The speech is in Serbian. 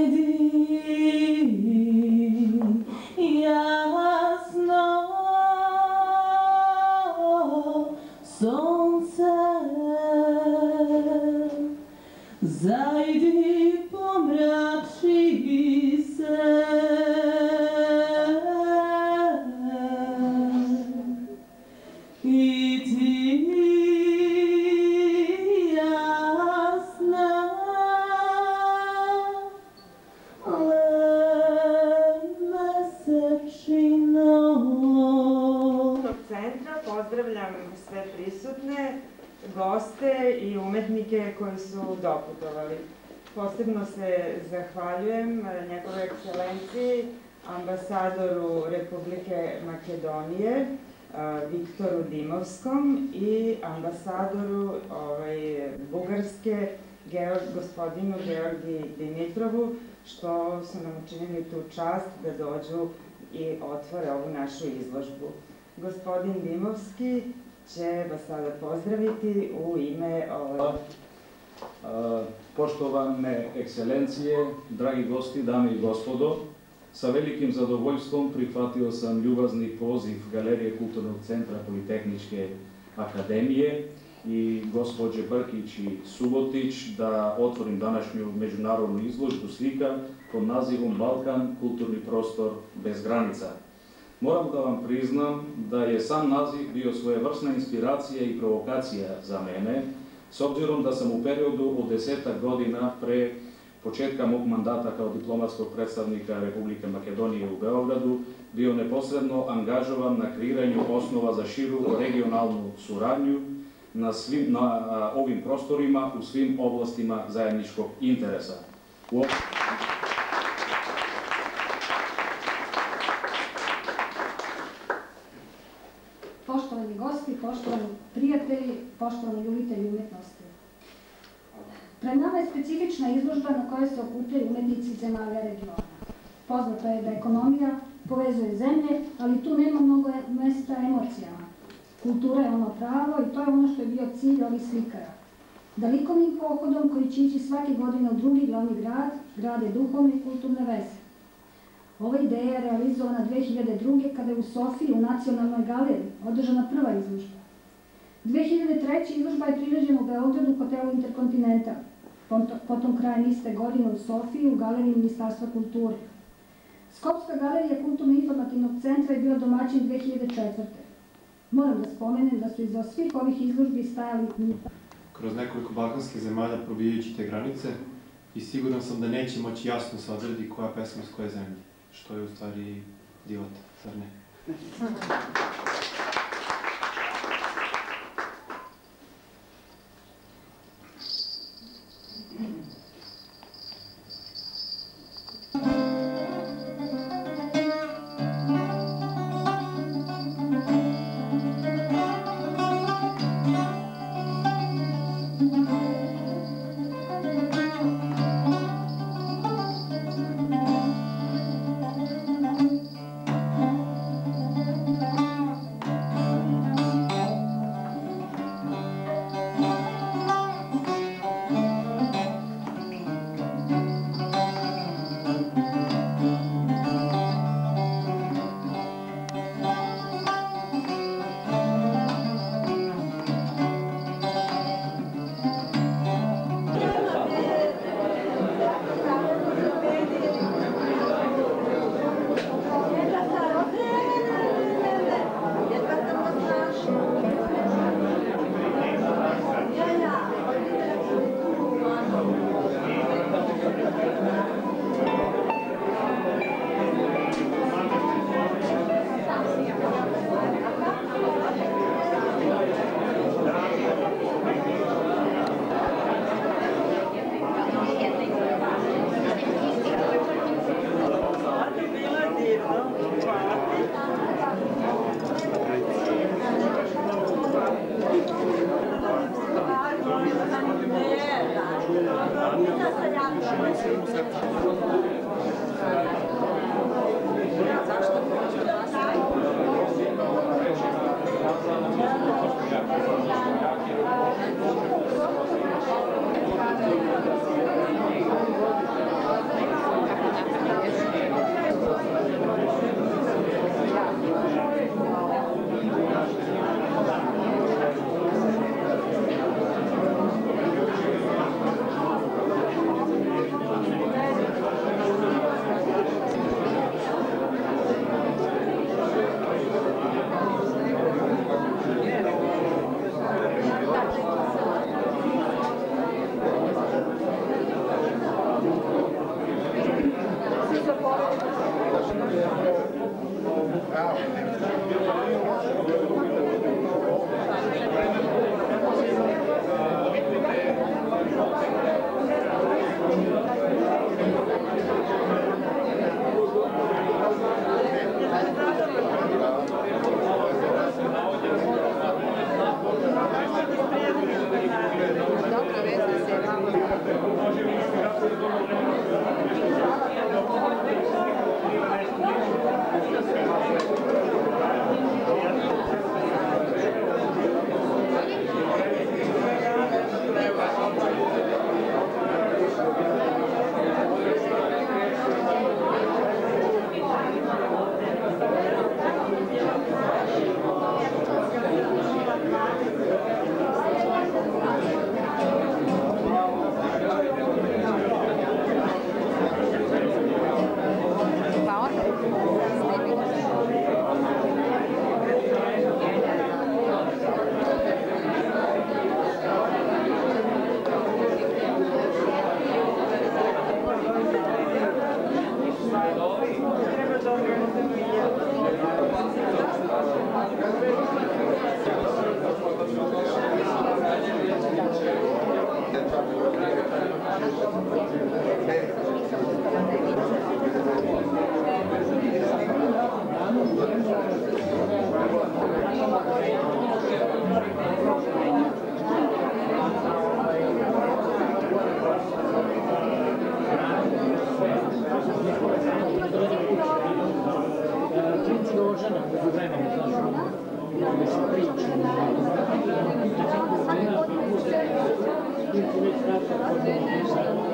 Pozdravljam sve prisutne, goste i umetnike koji su doputovali. Posebno se zahvaljujem njegove ekscelenciji, ambasadoru Republike Makedonije, Viktoru Dimovskom i ambasadoru Bugarske, gospodinu Georgiji Dimitrovu, što su nam učinili tu čast da dođu i otvore ovu našu izložbu. Gospodin Dimovski će vas sada pozdraviti u ime Poštovane ekscelencije, dragi gosti, dame i gospodo, sa velikim zadovoljstvom prihvatio sam ljubazni poziv Galerije Kulturnog centra Politehničke akademije i gospođe Brkić i Subotić da otvorim današnju međunarodnu izložbu slika pod nazivom Balkan, kulturni prostor bez granica. Moram da vam priznam da je sam naziv bio svojevrsna inspiracija i provokacija za mene, s obzirom da sam u periodu od 10 godina pre početka mog mandata kao diplomatskog predstavnika Republike Makedonije u Beogradu bio neposredno angažovan na kreiranju osnova za širu regionalnu suradnju na ovim prostorima u svim oblastima zajedničkog interesa. Poštovani gosti, poštovani prijatelji, poštovani ljubitelji umetnosti. Pred nama je specifična izložba na kojoj se okupljaju umetnici zemalja regiona. Poznato je da ekonomija povezuje zemlje, ali tu nema mnogo mesta emocijama. Kultura je ono pravo i to je ono što je bio cilj ovih slikara. Da likovnim pohodom koji će ići svake godine u drugi glavni grad, grade duhovne i kulturne veze. Ova ideja je realizovana 2002. kada je u Sofiji u Nacionalnoj galeriji održana prva izložba. 2003. izložba je priređena u Beogradu u hotelu Interkontinental, potom krajem iste godine u Sofiji u galeriji Ministarstva kulture. Skopska galerija Kulturno-informativnog centra je bila domaćin 2004. Moram da spomenem da su iza svih ovih izložbi stajali kroz nekoliko balkanskih zemalja probijajući te granice i siguran sam da neće moći jasno se odredi koja pesma s koje zemlje, što je u stvari divota, zar ne? Thank you.